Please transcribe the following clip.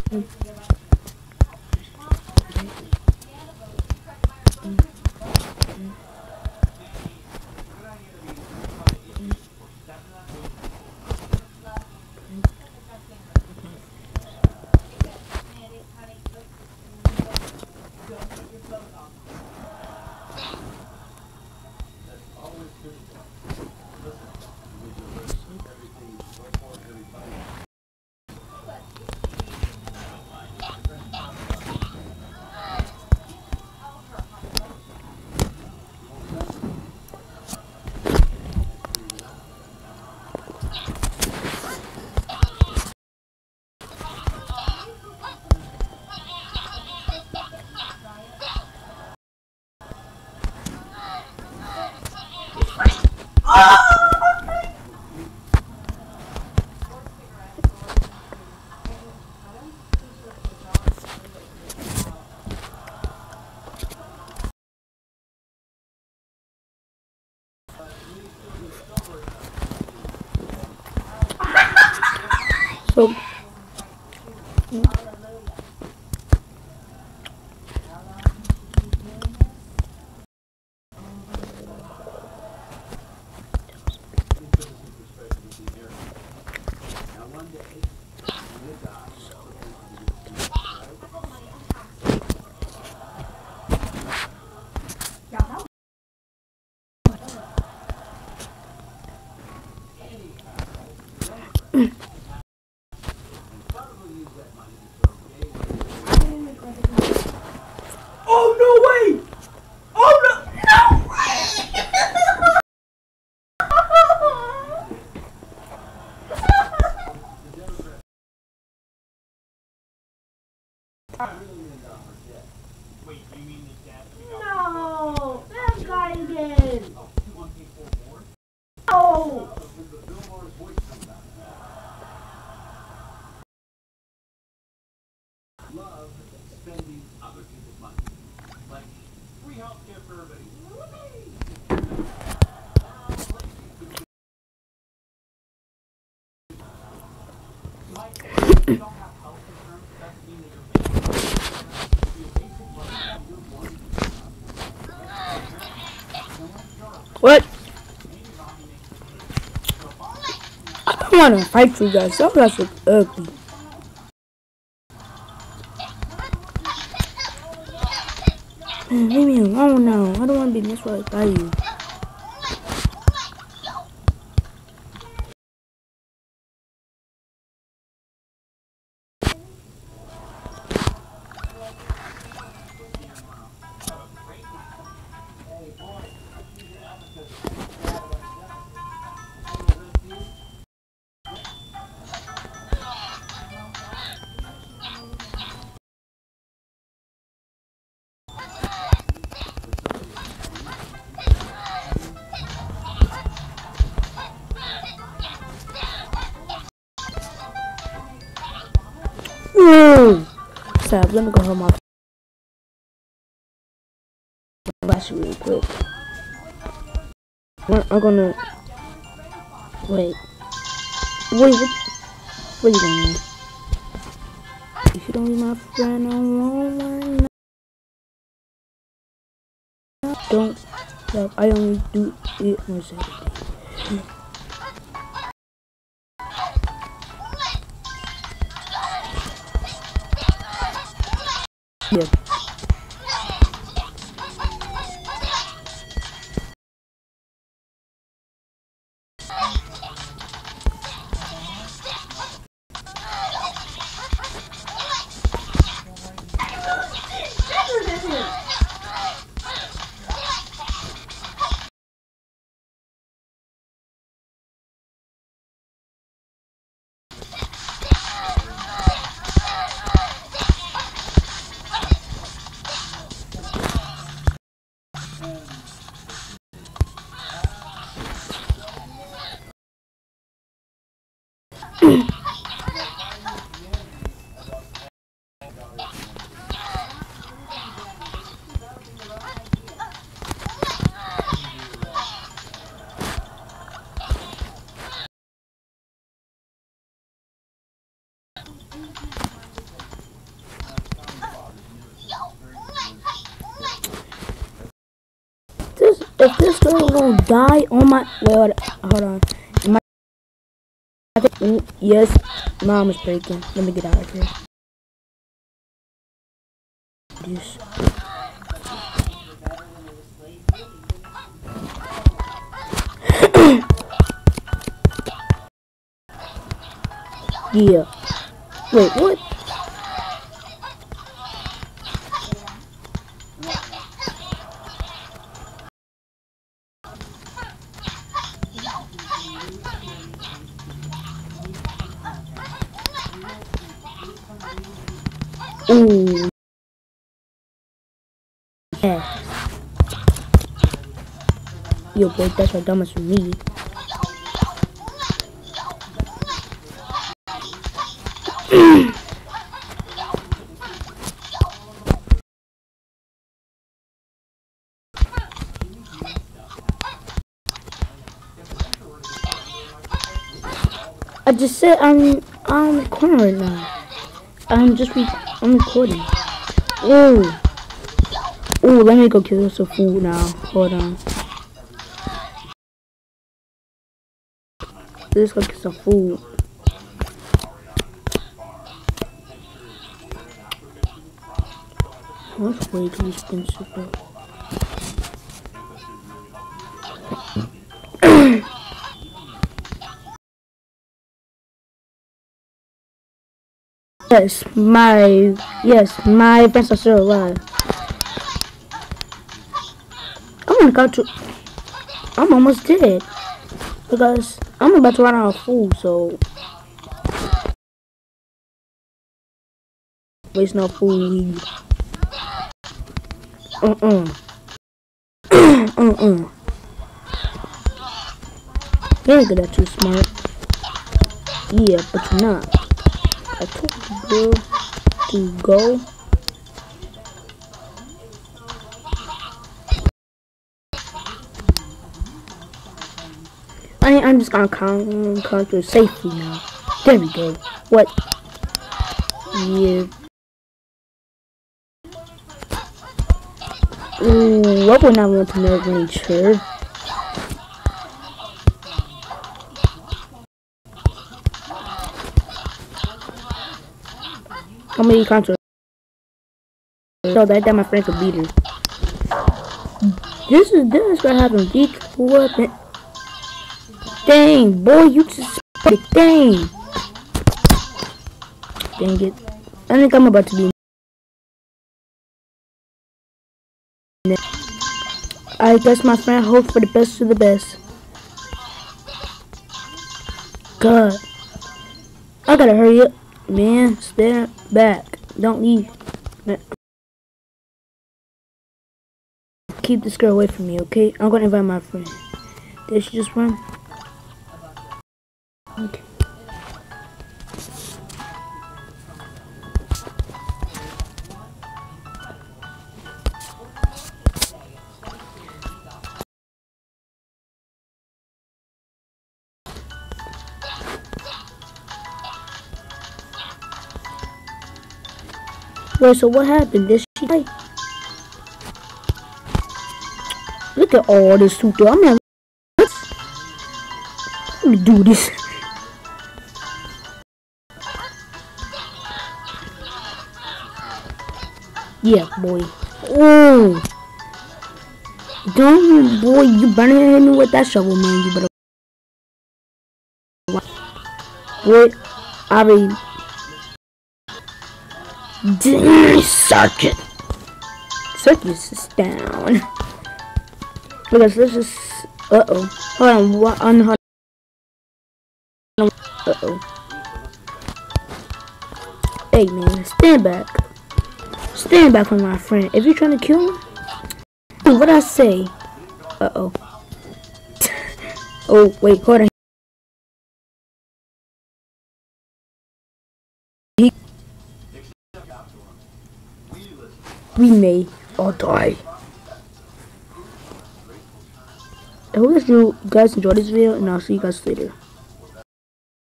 So Oh no way! Oh no! No way! Wait, you mean this dad? No! That guy again! Oh! Love spending other people's money. Like free healthcare for everybody. If you don't have health insurance, it doesn't mean that you're what? I don't want to fight you guys. Y'all guys look ugly. Man, leave me alone now. I don't want to be misread by you. Stop, let me go home off flash real quick. I'm gonna wait. What are you doing? If you don't be my friend, I won't. Don't stop. I only do it on Saturday. Yeah. If this girl don't die on my... Wait, hold on. Yes, mom is breaking. Let me get out of here. Yes. Yeah. Wait, what? Ooh. Yeah. Yo, boy, that's what dumb as for me. I just said I'm recording right now. I'm recording. Ooh. Ooh, let me go kill some food now. Hold on. Let's go get some food. That's way too expensive, bro. Yes, my friends are still alive. I'm almost dead because I'm about to run out of food, so waste no food. You're good at too smart. Yeah, but you're not. I told you, bro, to go. I'm just gonna conquer safely now. There we go. What? Yeah. Ooh, I would not want to know nature. How many conquer? So that my friend could beat her. This is what happened. Beat weapon. Dang, boy, you just dang. Dang it. I think I'm about to be. I guess my friend hope for the best of the best. God. I gotta hurry up. Man, stand back. Don't leave. Man. Keep this girl away from me, okay? I'm gonna invite my friend. Did she just run? Okay. Wait, so what happened? Did she die? Look at all this suit though. I'm not. Let me do this. Yeah, boy. Oh, don't, boy, you better hit me with that shovel, man. You better. What? I mean, Circuit is down. Because this is. Hold on. What on? Hey, man, stand back. Stand back from my friend. If you're trying to kill him, what I say? Oh, wait, hold on. We may all die. I hope you guys enjoyed this video, and I'll see you guys later.